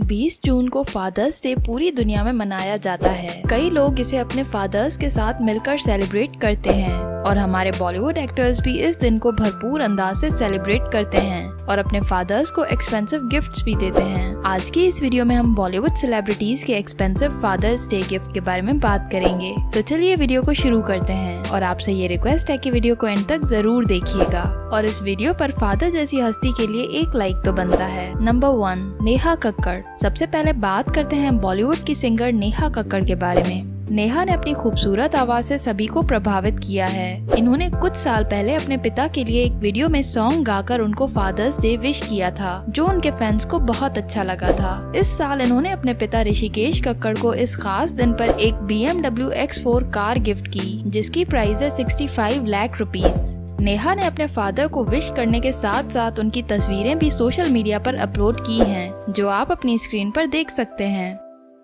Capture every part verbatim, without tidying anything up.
बीस जून को fathers day पूरी दुनिया में मनाया जाता है। कई लोग इसे अपने फादर्स के साथ मिलकर सेलिब्रेट करते हैं और हमारे बॉलीवुड एक्टर्स भी इस दिन को भरपूर अंदाज से सेलिब्रेट करते हैं और अपने फादर्स को एक्सपेंसिव गिफ्ट्स भी देते हैं। आज की इस वीडियो में हम बॉलीवुड सेलिब्रिटीज के एक्सपेंसिव फादर्स डे गिफ्ट के बारे में बात करेंगे। तो चलिए वीडियो को शुरू करते हैं और आपसे ये रिक्वेस्ट है कि वीडियो को एंड तक जरूर देखिएगा और इस वीडियो पर फादर जैसी हस्ती के लिए एक लाइक तो बनता है। Number one, Neha Kakkar. सबसे पहले बात करते हैं बॉलीवुड की सिंगर नेहा कक्कड़ के बारे में। नेहा ने अपनी खूबसूरत आवाज से सभी को प्रभावित किया है। इन्होंने कुछ साल पहले अपने पिता के लिए एक वीडियो में सॉन्ग गाकर उनको फादर्स डे विश किया था, जो उनके फैंस को बहुत अच्छा लगा था। इस साल इन्होंने अपने पिता ऋषिकेश कक्कड़ को इस खास दिन पर एक B M W X four car gift की, जिसकी प्राइस है पैंसठ लाख रुपीस। नेहा ने अपने फादर को विश करने के साथ साथ उनकी तस्वीरें भी सोशल मीडिया पर अपलोड की हैं, जो आप अपनी स्क्रीन पर देख सकते हैं।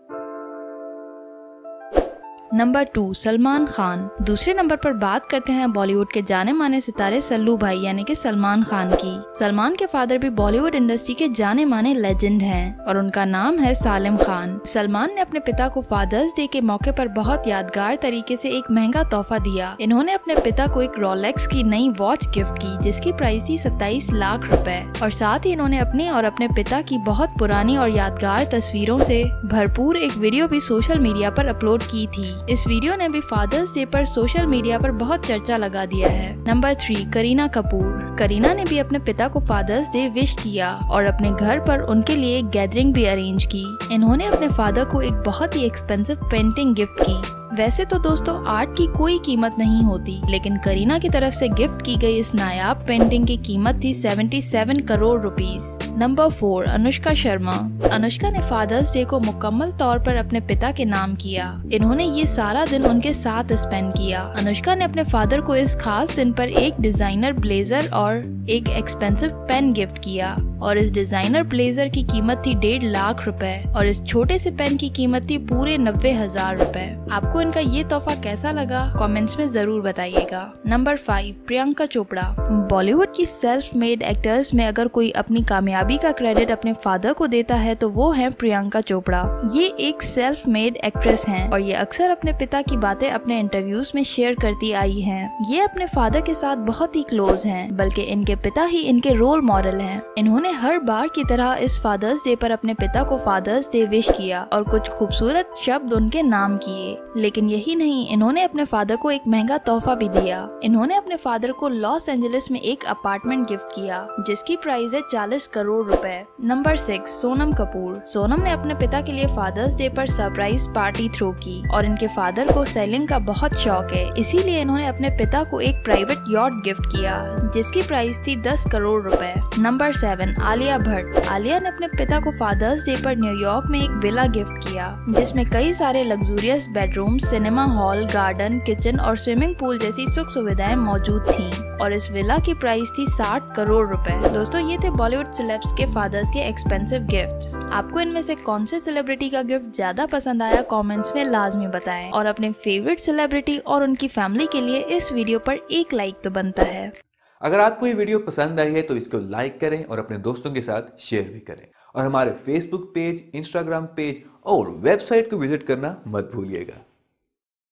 Number two, Salman Khan. दूसरे नंबर पर बात करते हैं बॉलीवुड के जाने माने सितारे सल्लू भाई यानी कि सलमान खान की। सलमान के फादर भी बॉलीवुड इंडस्ट्री के जाने माने लेजेंड हैं और उनका नाम है सालिम खान। सलमान ने अपने पिता को फादर्स डे के मौके पर बहुत यादगार तरीके से एक महंगा तोहफा दिया। इन्होंने अपने पिता को एक रोलेक्स की नई वॉच गिफ्ट की, जिसकी प्राइस थी सत्ताईस लाख रुपए और साथ ही इन्होंने अपने और अपने पिता की बहुत पुरानी और यादगार तस्वीरों से भरपूर एक वीडियो भी सोशल मीडिया पर अपलोड की थी। इस वीडियो ने भी फादर्स डे पर सोशल मीडिया पर बहुत चर्चा लगा दिया है। Number three, Kareena Kapoor. करीना ने भी अपने पिता को फादर्स डे विश किया और अपने घर पर उनके लिए एक गैदरिंग भी अरेंज की। इन्होंने अपने फादर को एक बहुत ही एक्सपेंसिव पेंटिंग गिफ्ट की। वैसे तो दोस्तों आर्ट की कोई कीमत नहीं होती, लेकिन करीना की तरफ से गिफ्ट की गई इस नायाब पेंटिंग की कीमत थी सतहत्तर crore rupees. Number four, Anushka Sharma. Anushka ने फादर्स डे को मुकम्मल तौर पर अपने पिता के नाम किया। इन्होंने ये सारा दिन उनके साथ स्पेंड किया। अनुष्का ने अपने फादर को इस खास दिन पर एक डिजाइनर ब्लेजर और एक एक्सपेंसिव पेन गिफ्ट किया और इस डिजाइनर ब्लेजर की कीमत थी डेढ़ लाख रुपए और इस छोटे से पेन की कीमत थी पूरे नब्बे हजार रुपए। आपको इनका ये तोहफा कैसा लगा कमेंट्स में जरूर बताइएगा। Number five, Priyanka Chopra. Bollywood की सेल्फ मेड एक्टर्स में अगर कोई अपनी कामयाबी का क्रेडिट अपने फादर को देता है तो वो है प्रियंका चोपड़ा। ये एक सेल्फ मेड एक्ट्रेस हैं और ये अक्सर अपने पिता की बातें अपने इंटरव्यूज में शेयर करती आई हैं। ये अपने फादर के साथ बहुत ही क्लोज हैं, बल्कि इनके पिता ही इनके रोल मॉडल हैं। इन्होंने हर बार की तरह इस फादर्स डे पर अपने पिता को फादर्स डे विश किया और कुछ खूबसूरत शब्द उनके नाम किए। लेकिन यही नहीं, इन्होंने अपने फादर को एक महंगा तोहफा भी दिया। इन्होंने अपने फादर को लॉस एंजलिस में एक अपार्टमेंट गिफ्ट किया, जिसकी प्राइस है चालीस करोड़ रुपए। Number six, Sonam Kapoor. सोनम ने अपने पिता के लिए फादर्स डे पर सरप्राइज पार्टी थ्रो की और इनके फादर को सेलिंग का बहुत शौक है, इसीलिए इन्होंने अपने पिता को एक प्राइवेट यॉट गिफ्ट किया, जिसकी प्राइस थी दस करोड़ रुपए। Number seven, Alia Bhatt. आलिया ने अपने पिता को फादर्स डे पर न्यूयॉर्क में एक विला गिफ्ट किया, जिसमें कई सारे luxurious bedroom, cinema hall, garden, kitchen और स्विमिंग पूल जैसी सुख सुविधाएं मौजूद थीं और इस विला की प्राइस थी साठ करोड़ रुपए। दोस्तों ये थे बॉलीवुड सेलेब्स के फादर्स के एक्सपेंसिव गिफ्ट्स। आपको इनमें से कौन से सेलिब्रिटी का गिफ्ट ज्यादा पसंद आया कमेंट्स में लाजमी बताएं और अपने फेवरेट सेलिब्रिटी और उनकी फैमिली के लिए इस वीडियो पर एक लाइक तो बनता है। अगर आपको ये वीडियो पसंद आई है तो इसको लाइक करें और अपने दोस्तों के साथ शेयर भी करें और हमारे फेसबुक पेज, इंस्टाग्राम पेज और वेबसाइट को विजिट करना मत भूलिएगा।